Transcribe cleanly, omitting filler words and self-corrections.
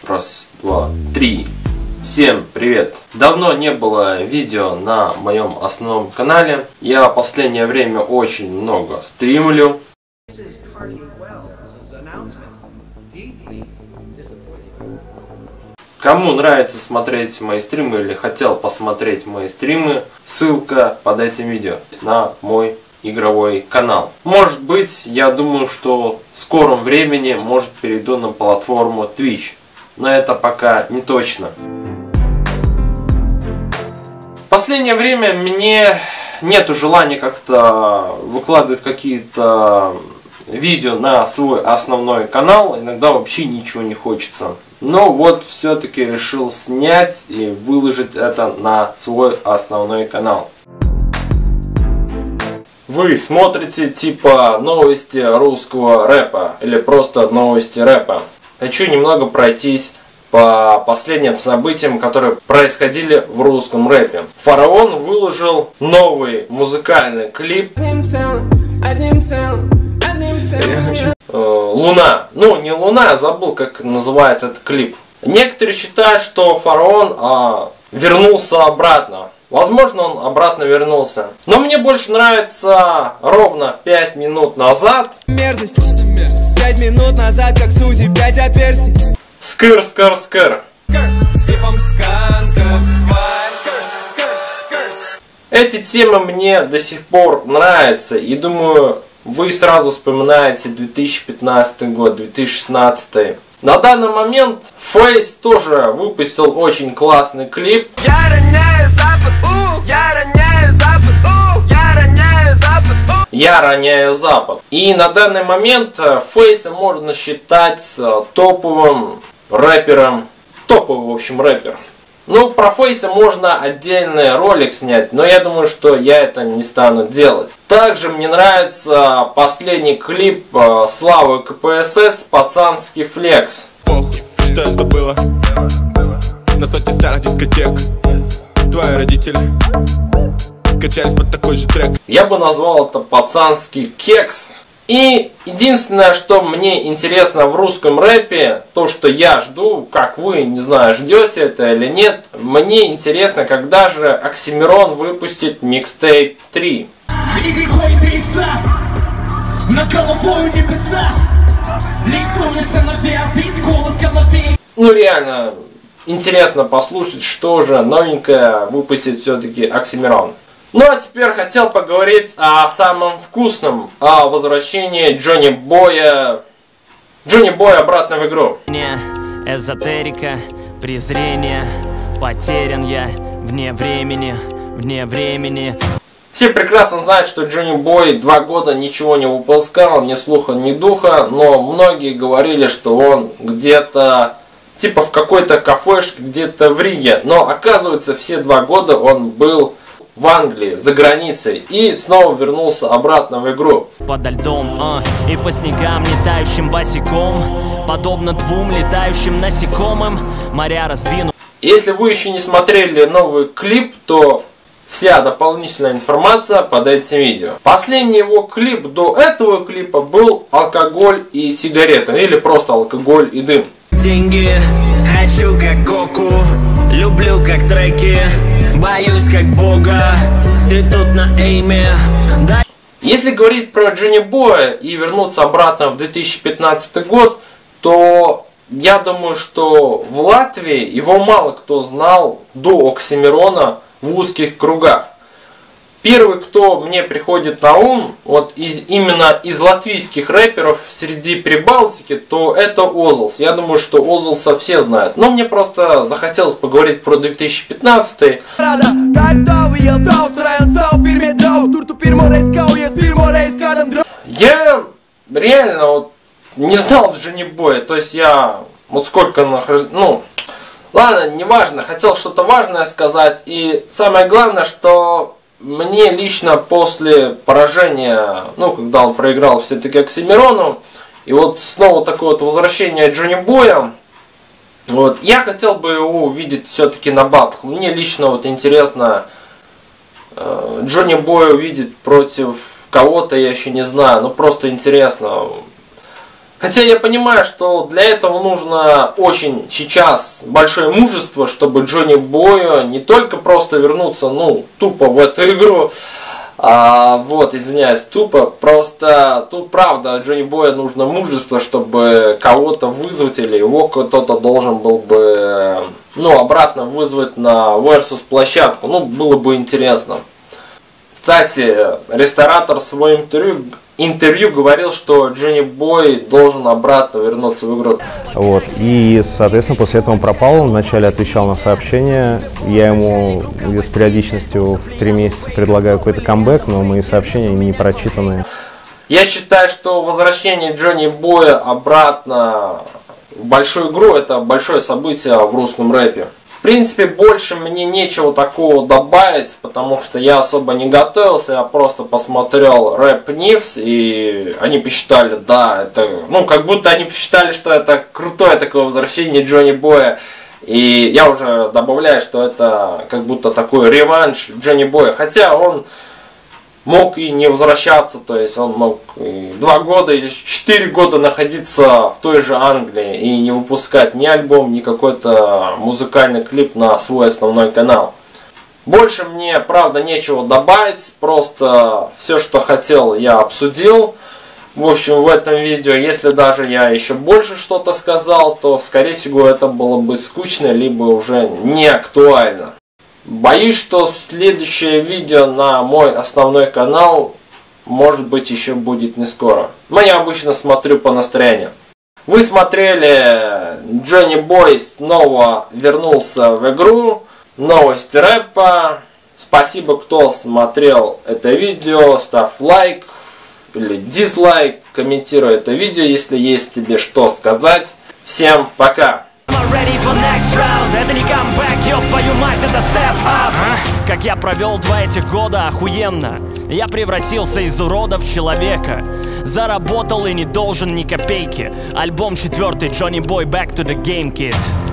Раз, два, три. Всем привет! Давно не было видео на моем основном канале. Я в последнее время очень много стримлю. Кому нравится смотреть мои стримы или хотел посмотреть мои стримы, ссылка под этим видео на мой игровой канал. Может быть, я думаю, что в скором времени, может, перейду на платформу Twitch. Но это пока не точно. В последнее время мне нету желания как-то выкладывать какие-то видео на свой основной канал. Иногда вообще ничего не хочется. Но вот все-таки решил снять и выложить это на свой основной канал. Вы смотрите типа новости русского рэпа или просто новости рэпа. Хочу немного пройтись по последним событиям, которые происходили в русском рэпе. Фараон выложил новый музыкальный клип «Луна». Ну, не «Луна», я забыл, как называется этот клип. Некоторые считают, что Фараон вернулся обратно. Возможно, он обратно вернулся. Но мне больше нравится ровно 5 минут назад. Мерзость. 5 минут назад, как Сузи, 5 отверстий. Скыр, скыр, скыр. Эти темы мне до сих пор нравятся. И думаю, вы сразу вспоминаете 2015 год, 2016. На данный момент Фейс тоже выпустил очень классный клип. Я роняю Запад, я роняю Запад, я роняю Запад, Я роняю Запад. И на данный момент Фейса можно считать топовым рэпером. Топовый, в общем, рэпер. Ну, про Фейса можно отдельный ролик снять, но я думаю, что я это не стану делать. Также мне нравится последний клип Славы КПСС «Пацанский флекс». Похуй, что это было? На сотне старых дискотек. Твои родители качались под такой же трек. Я бы назвал это «Пацанский кекс». И единственное, что мне интересно в русском рэпе, то, что я жду, как вы, не знаю, ждете это или нет, мне интересно, когда же Оксимирон выпустит микстейп 3. Ну реально, интересно послушать, что же новенькое выпустит все-таки Оксимирон. Ну а теперь хотел поговорить о самом вкусном, о возвращении Джонни Боя обратно в игру. Эзотерика, презрение, потерян я вне времени, вне времени. Все прекрасно знают, что Джонни Бой 2 года ничего не выпускал, ни слуха, ни духа, но многие говорили, что он где-то типа в какой-то кафешке, где-то в Риге. Но оказывается, все 2 года он был в Англии, за границей, и снова вернулся обратно в игру. Подо льдом, и по снегам летающим босиком, подобно 2 летающим насекомым, моря раздвину. Если вы еще не смотрели новый клип, то вся дополнительная информация под этим видео. Последний его клип до этого клипа был «Алкоголь и сигареты», или просто «Алкоголь и дым». Деньги хочу как Гоку, люблю как треки, боюсь как Бога, ты тут на эйме. Если говорить про Джонни Боя и вернуться обратно в 2015 год, то я думаю, что в Латвии его мало кто знал до Оксимирона в узких кругах. Первый, кто мне приходит на ум, вот именно из латвийских рэперов среди Прибалтики, то это Озолс. Я думаю, что Озолса все знают. Но мне просто захотелось поговорить про 2015. Я реально вот не знал Джонни Боя. То есть я вот сколько нахожусь... Ну, ладно, неважно. Хотел что-то важное сказать. И самое главное, что... Мне лично после поражения, ну, когда он проиграл все-таки Оксимирону, и вот снова такое вот возвращение Джонни Боя, вот, я хотел бы его увидеть все-таки на батл. Мне лично вот интересно Джонни Боя увидеть против кого-то, я еще не знаю, но просто интересно. Хотя я понимаю, что для этого нужно очень сейчас большое мужество, чтобы Джонни Бою не только просто вернуться, ну, тупо в эту игру, извиняюсь, тупо, просто тут правда Джонни Боя нужно мужество, чтобы кого-то вызвать, или его кто-то должен был бы, ну, обратно вызвать на Versus площадку, ну, было бы интересно. Кстати, ресторатор в своем интервью говорил, что Джонни Бой должен обратно вернуться в игру. Вот. И, соответственно, после этого он пропал. Вначале отвечал на сообщения. Я ему с периодичностью в 3 месяца предлагаю какой-то камбэк, но мои сообщения не прочитаны. Я считаю, что возвращение Джонни Боя обратно в большую игру — это большое событие в русском рэпе. В принципе, больше мне нечего такого добавить, потому что я особо не готовился, я просто посмотрел Рэп Ньюс, и они посчитали, да, это, ну, как будто они посчитали, что это крутое такое возвращение Джонни Боя, и я уже добавляю, что это как будто такой реванш Джонни Боя, хотя он мог и не возвращаться, то есть он мог и 2 года или 4 года находиться в той же Англии и не выпускать ни альбом, ни какой-то музыкальный клип на свой основной канал. Больше мне, правда, нечего добавить, просто все, что хотел, я обсудил. В общем, в этом видео, если даже я еще больше что-то сказал, то, скорее всего, это было бы скучно, либо уже не актуально. Боюсь, что следующее видео на мой основной канал, может быть, еще будет не скоро. Но я обычно смотрю по настроению. Вы смотрели Джонни Бой снова вернулся в игру, новости рэпа. Спасибо, кто смотрел это видео. Ставь лайк или дизлайк, комментируй это видео, если есть тебе что сказать. Всем пока! Это не камбэк, ёб твою мать, это степ-ап. Как я провел 2 этих года, охуенно. Я превратился из урода в человека. Заработал и не должен ни копейки. Альбом 4, Johnny Boy, Back to the Game, Kid.